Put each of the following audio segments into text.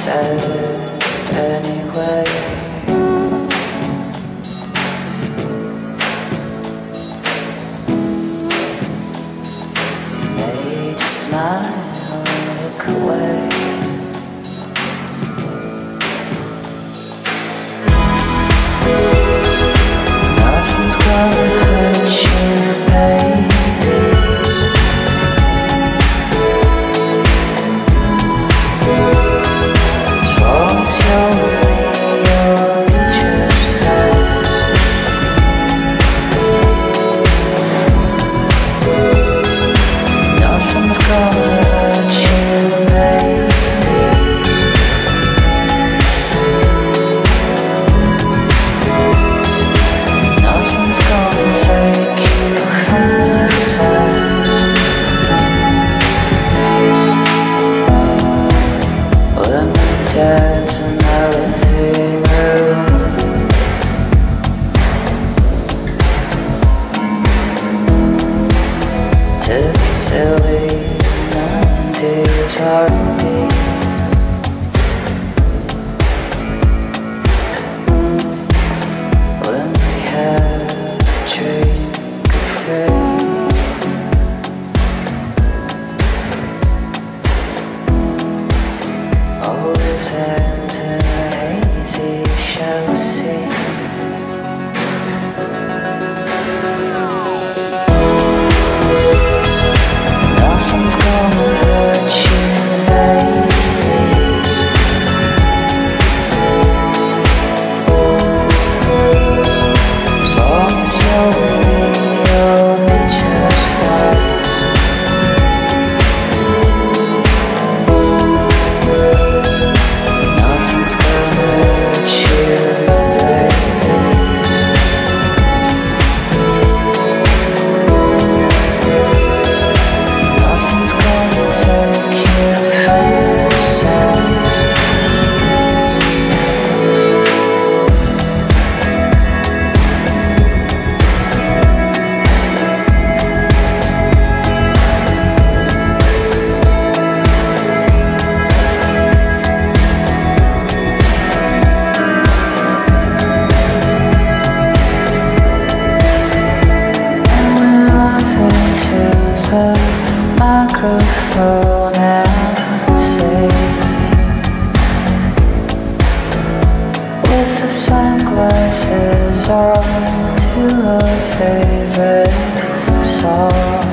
said anyway. Made you smile, look away. Nothing's gonna hurt you, baby. As long as you're with me, you'll be just fine. Nothing's gonna hurt you, baby. Nothing's gonna take you from your side. When we dance in our living room, to the silly 90s heartbeat. When we had a drink of three, always ends in a hazy show scene. Nothing's gonna hurt you, baby. As long as you're with me, you'll be just fine. Nothing's gonna hurt you, baby. Nothing's gonna take you from your side. And we're laughing to the microphone and sing, with the sunglasses on, to a favorite song.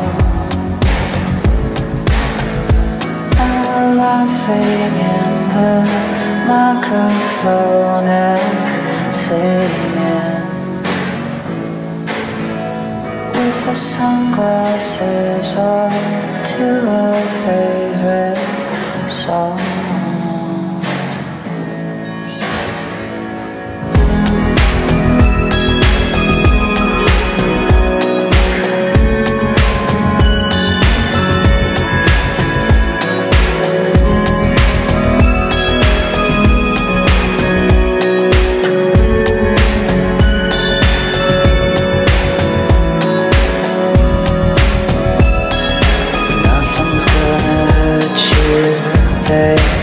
And we're laughing in the microphone and singing, with the sunglasses on, to a favorite song. Nothing's gonna hurt you, babe.